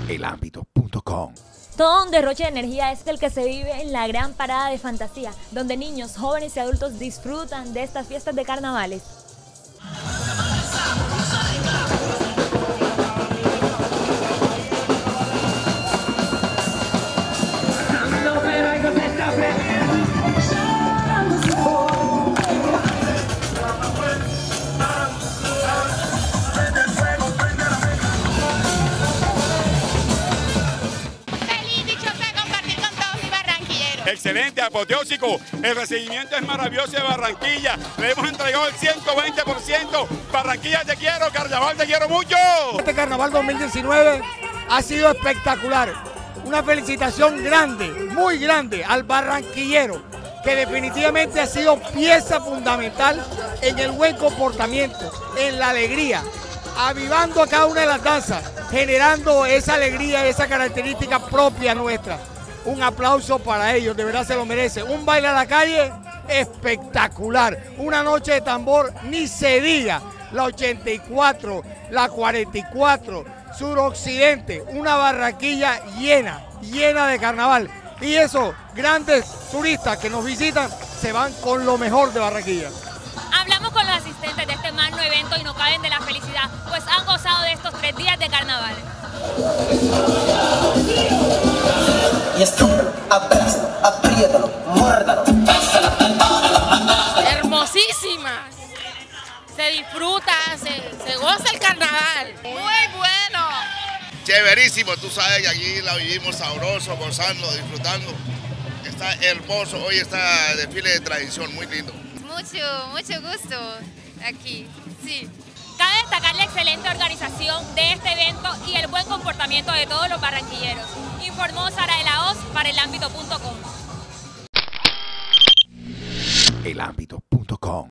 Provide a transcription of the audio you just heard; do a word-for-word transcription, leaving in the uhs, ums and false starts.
el ámbito punto com. Todo un derroche de energía es el que se vive en la gran parada de fantasía, donde niños, jóvenes y adultos disfrutan de estas fiestas de carnavales. Excelente, apoteósico. El recibimiento es maravilloso de Barranquilla. Le hemos entregado el ciento veinte por ciento. Barranquilla te quiero, Carnaval te quiero mucho. Este Carnaval dos mil diecinueve ha sido espectacular. Una felicitación grande, muy grande al barranquillero, que definitivamente ha sido pieza fundamental en el buen comportamiento, en la alegría, avivando a cada una de las danzas, generando esa alegría, esa característica propia nuestra. Un aplauso para ellos, de verdad se lo merece. Un baile a la calle espectacular. Una noche de tambor, ni se diga. La ochenta y cuatro, la cuarenta y cuatro, suroccidente. Una Barranquilla llena, llena de carnaval. Y esos grandes turistas que nos visitan se van con lo mejor de Barranquilla. Hablamos con los asistentes de este magno evento y no caben de la felicidad, pues han gozado de estos tres días de carnaval. Y esto, abraza, apriétalo, muérdalo. Hermosísimas. Se disfruta, se, se goza el carnaval. Muy bueno. Chéverísimo, tú sabes que aquí la vivimos sabroso, gozando, disfrutando. Está hermoso, hoy está desfile de tradición, muy lindo. Mucho, mucho gusto aquí, sí. Cabe destacar la excelente organización de este evento y el buen comportamiento de todos los barranquilleros. Informó Sara de la Hoz para el ámbito punto com. el ámbito punto com.